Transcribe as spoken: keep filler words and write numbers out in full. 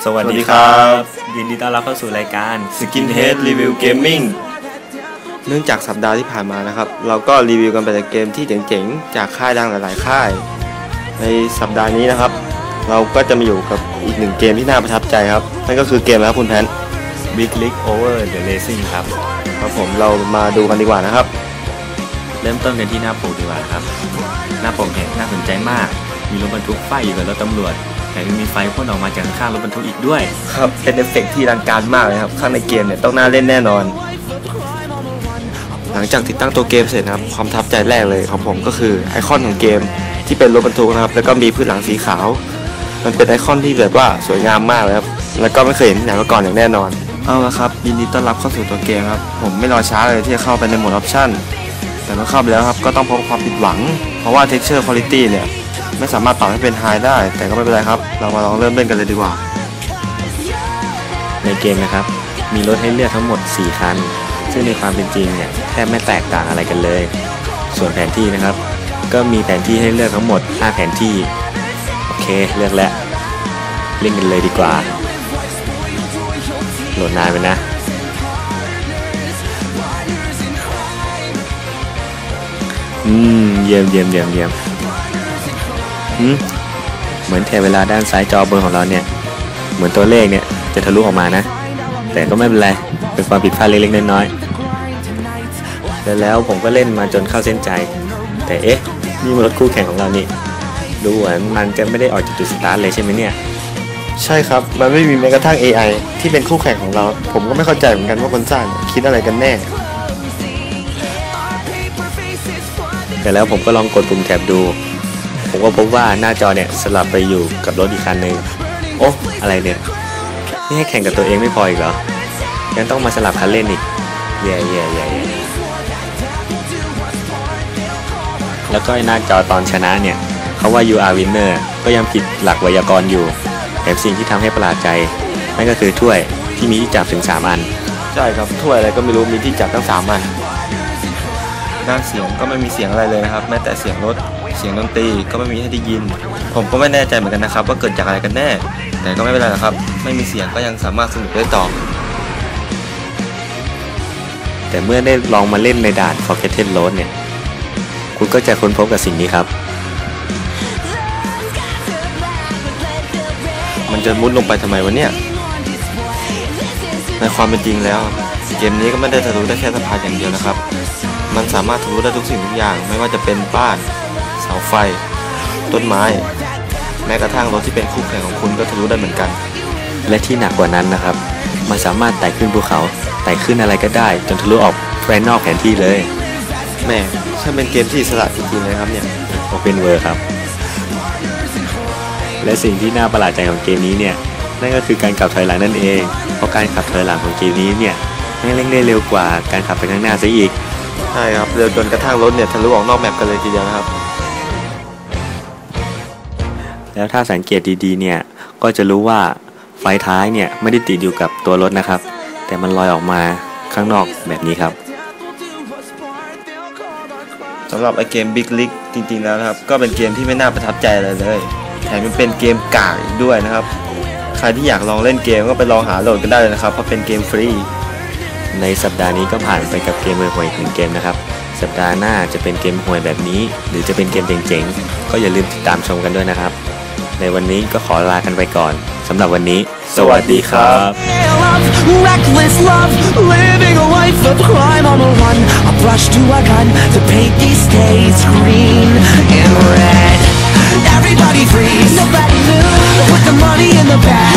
วัสดีครับยินดีต้อนรับเข้าสู่รายการ Skinhead Review Gaming เนื่องจากสัปดาห์ที่ผ่านมานะครับเราก็รีวิวกันไปแต่เกมที่เจ๋งๆจากค่ายดังหลายๆค่ายในสัปดาห์นี้นะครับเราก็จะมาอยู่กับอีกหนึ่งเกมที่น่าประทับใจครับนั่นก็คือเกมแล้วคุณแพน Big League Over the Racing ครับครับผมเรามาดูกันดีกว่านะครับเริ่มต้นกันที่หน้าปกดีกว่าครับหน้าปกเนี่ยน่าสนใจมากมีรถบรรทุกไฟอยู่กับรถตำรวจแถมยังมีไฟพ่นออกมาจากข้างรถบรรทุกอีกด้วยครับเป็นเอฟเฟกต์ที่อลังการมากเลยครับข้างในเกมเนี่ยต้องน่าเล่นแน่นอนหลังจากติดตั้งตัวเกมเสร็จนะครับความประทับใจแรกเลยของผมก็คือไอคอนของเกมที่เป็นรถบรรทุกนะครับแล้วก็มีพื้นหลังสีขาวมันเป็นไอคอนที่แบบว่าสวยงามมากเลยครับแล้วก็ไม่เคยเห็นที่ไหนมาก่อนอย่างแน่นอนเอาละครับยินดีต้อนรับเข้าสู่ตัวเกมครับผมไม่รอช้าเลยที่จะเข้าไปในโหมดออปชั่นแต่เมื่อเข้าไปแล้วครับก็ต้องพบความผิดหวังเพราะว่า Texture Quality เนี่ยไม่สามารถปรับให้เป็น High ได้แต่ก็ไม่เป็นไรครับเรามาลองเริ่มเล่นกันเลยดีกว่าในเกมนะครับมีรถให้เลือกทั้งหมดสี่คันซึ่งในความเป็นจริงเนี่ยแทบไม่แตกต่างอะไรกันเลยส่วนแผนที่นะครับก็มีแผนที่ให้เลือกทั้งหมดห้าแผนที่โอเคเลือกแล้วเล่นกันเลยดีกว่าโหลดนานไปนะอืมเยี่ยมเยี่ยมเยี่ยมเยี่ยมอืมเหมือนแถบเวลาด้านซ้ายจอบนของเราเนี่ยเหมือนตัวเลขเนี่ยจะทะลุออกมานะแต่ก็ไม่เป็นไรเป็นความผิดพลาดเล็กๆน้อยๆแล้วแล้วผมก็เล่นมาจนเข้าเส้นใจแต่เอ๊ะนี่มันรถคู่แข่งของเรานี่ดูเหมือนมันจะไม่ได้ออกจากจุดสตาร์ทเลยใช่ไหมเนี่ยใช่ครับมันไม่มีแม้กระทั่ง เอ ไอ ที่เป็นคู่แข่งของเราผมก็ไม่เข้าใจเหมือนกันว่าคนสร้างคิดอะไรกันแน่แต่แล้วผมก็ลองกดปุ่มแท็บดูผมก็พบว่าหน้าจอเนี่ยสลับไปอยู่กับรถอีกคันหนึ่งโอ้อะไรเนี่ยนี่ให้แข่งกับตัวเองไม่พออีกเหรอยังต้องมาสลับคันเล่นอีกแย่แย่แย่แล้วก็หน้าจอตอนชนะเนี่ยเขาว่า you are winner ก็ยังผิดหลักไวยากรณ์อยู่แถมสิ่งที่ทำให้ประหลาดใจนั่นก็คือถ้วยที่มีที่จับถึงสามอันใช่ครับถ้วยอะไรก็ไม่รู้มีที่จับทั้งสามอันด้านเสียงก็ไม่มีเสียงอะไรเลยนะครับแม้แต่เสียงรถเสียงดนตรีก็ไม่มีให้ได้ยินผมก็ไม่แน่ใจเหมือนกันนะครับว่าเกิดจากอะไรกันแน่แต่ก็ไม่เป็นไรนะครับไม่มีเสียงก็ยังสามารถสนุกได้ต่อแต่เมื่อได้ลองมาเล่นในด่าน Forgotten Road เนี่ยคุณก็จะค้นพบกับสิ่งนี้ครับมันจะมุดลงไปทำไมวะเนี่ยในความเป็นจริงแล้วเกมนี้ก็ไม่ได้ทะลุได้แค่สะพานอย่างเดียวนะครับมันสามารถทะลุได้ทุกสิ่งทุกอย่างไม่ว่าจะเป็นบ้านเสาไฟต้นไม้แม้กระทั่งรถที่เป็นคู่แข่งของคุณก็ทะลุได้เหมือนกันและที่หนักกว่านั้นนะครับมันสามารถไต่ขึ้นภูเขาไต่ขึ้นอะไรก็ได้จนทะลุออกไปนอกแผนที่เลยแม่ช่างเป็นเกมที่อิสระจริงๆเลยครับเนี่ย Open World ครับและสิ่งที่น่าประหลาดใจของเกมนี้เนี่ยนั่นก็คือการขับถอยหลังนั่นเองเพราะการขับถอยหลังของเกมนี้เนี่ยไม่เร่งได้เร็วกว่าการขับไปข้างหน้าซะอีกใช่ครับเร็วจนกระทั่งรถเนี่ยทะลุออกนอกแมปกันเลยทีเดียวนะครับแล้วถ้าสังเกตดีๆเนี่ยก็จะรู้ว่าไฟท้ายเนี่ยไม่ได้ติดอยู่กับตัวรถนะครับแต่มันลอยออกมาข้างนอกแบบนี้ครับสำหรับไอเกม Big League จริงๆแล้วนะครับก็เป็นเกมที่ไม่น่าประทับใจเลยเลยแถมมันเป็นเกมกากอีกด้วยนะครับใครที่อยากลองเล่นเกมก็ไปลองหาโหลดกันได้เลยนะครับเพราะเป็นเกมฟรีในสัปดาห์นี้ก็ผ่านไปกับเกมห่วยๆหนึ่งเกมนะครับสัปดาห์หน้าจะเป็นเกมห่วยแบบนี้หรือจะเป็นเกมเจ๋งๆก็อย่าลืมติดตามชมกันด้วยนะครับในวันนี้ก็ขอลากันไปก่อนสำหรับวันนี้สวัสดีครับ Reckless love living a life of crime on the run a brush to a gun to paint these days green and red everybody freeze nobody move put the money in the bag